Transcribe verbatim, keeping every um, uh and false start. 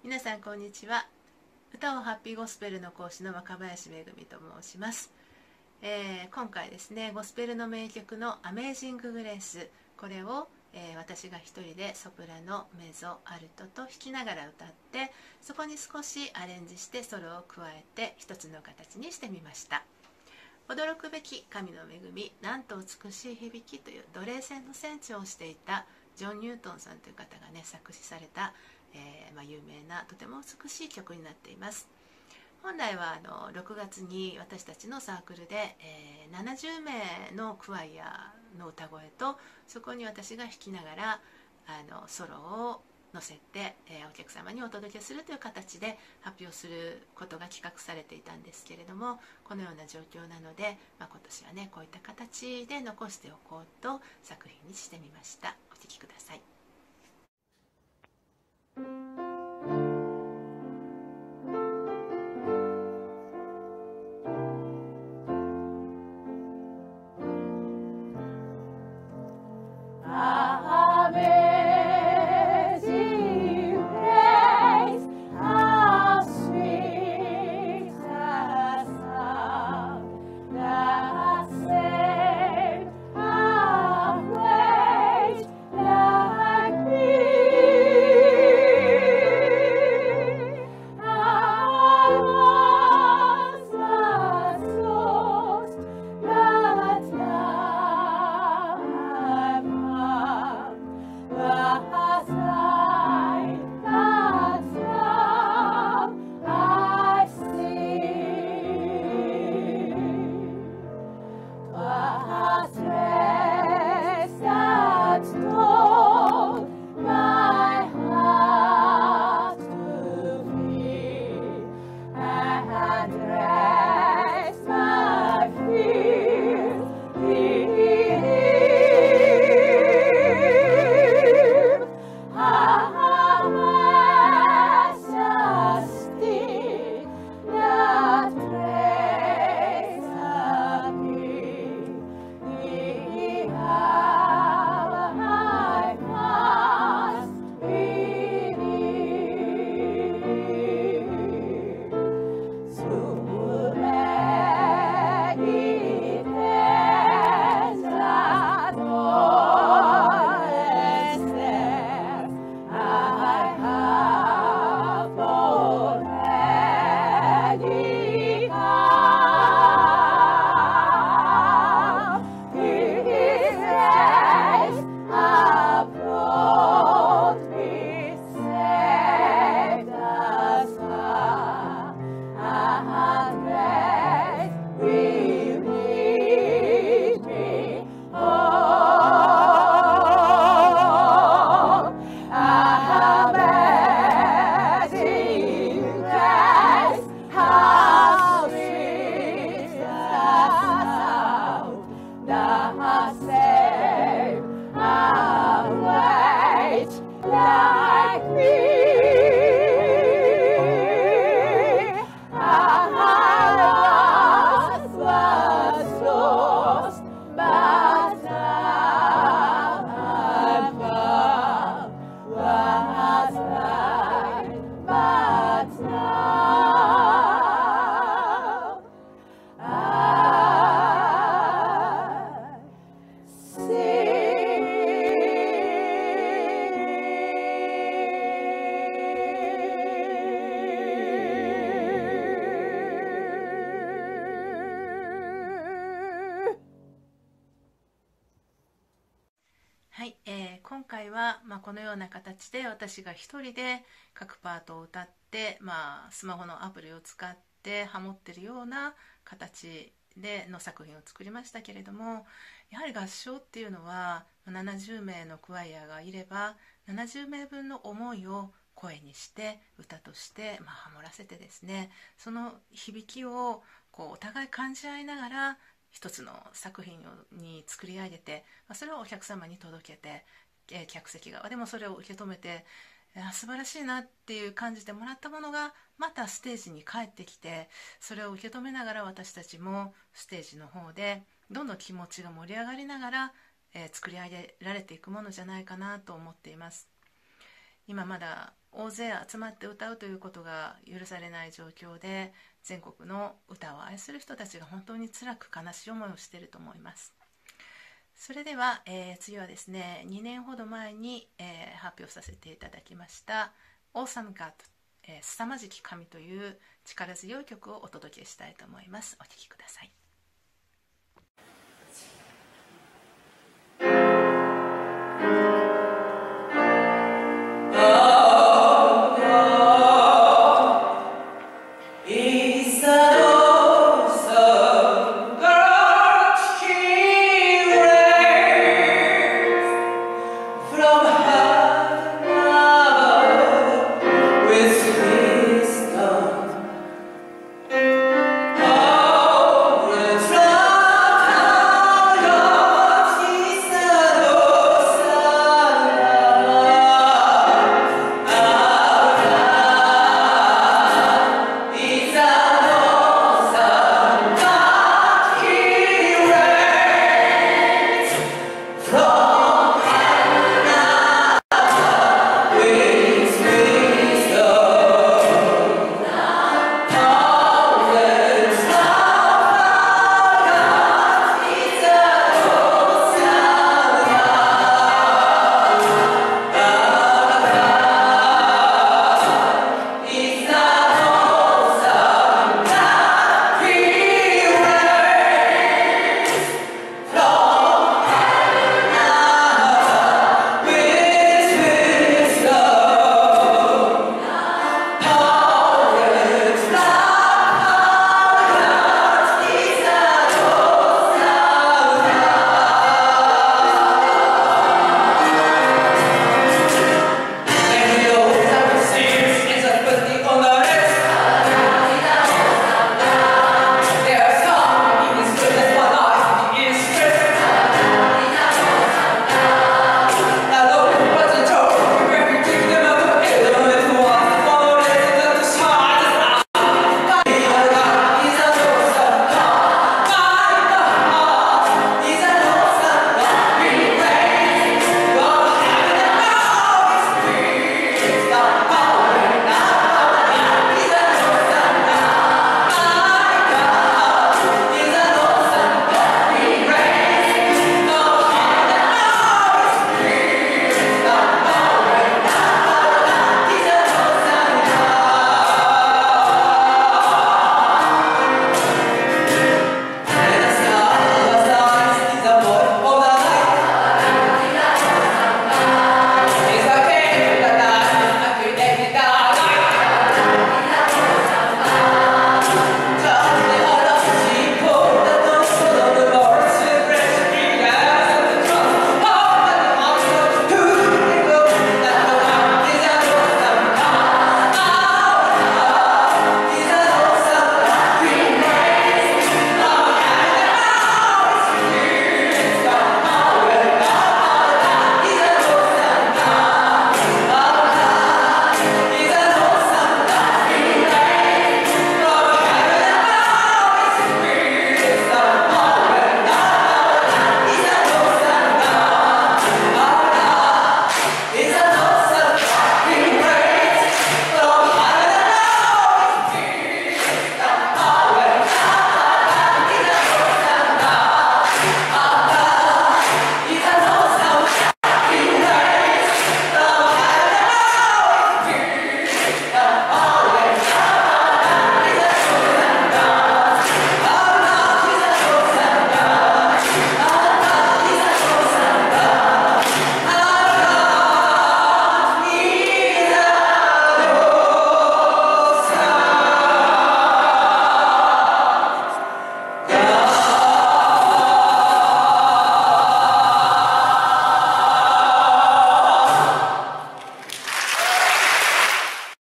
皆さんこんにちは。歌をハッピーゴスペルの講師の若林めぐみと申します。えー今回ですね、ゴスペルの名曲のアメージンググレース、これを、えー私が一人でソプラノ、メゾ、アルトと弾きながら歌って、そこに少しアレンジしてソロを加えて一つの形にしてみました。驚くべき神の恵み、なんと美しい響きという奴隷船の船長をしていたジョン・ニュートンさんという方がね作詞された、えーまあ、有名なとても美しい曲になっています。本来はあのろくがつに私たちのサークルで、えー、ななじゅうめいのクワイアの歌声と、そこに私が弾きながらあのソロを乗せて、えー、お客様にお届けするという形で発表することが企画されていたんですけれども、このような状況なので、まあ、今年はねこういった形で残しておこうと作品にしてみました。お聴きください。はい、えー今回は、まあ、このような形で私が一人で各パートを歌って、まあ、スマホのアプリを使ってハモってるような形での作品を作りましたけれども、やはり合唱っていうのはななじゅうめいのクワイアがいればななじゅうめいぶんの思いを声にして歌として、まあ、ハモらせてですね、その響きをこうお互い感じ合いながら一つの作品に作り上げて、それをお客様に届けて、えー客席側でもそれを受け止めて、あ素晴らしいなっていう感じてもらったものがまたステージに帰ってきて、それを受け止めながら私たちもステージの方でどんどん気持ちが盛り上がりながら、えー作り上げられていくものじゃないかなと思っています。 今まだ大勢集まって歌うということが許されない状況で、全国の歌を愛する人たちが本当に辛く悲しい思いをしていると思います。それでは、えー、次はですね、にねんほど前に、えー、発表させていただきました「Awesome God」、えー、凄まじき神という力強い曲をお届けしたいと思います。お聴きください。 From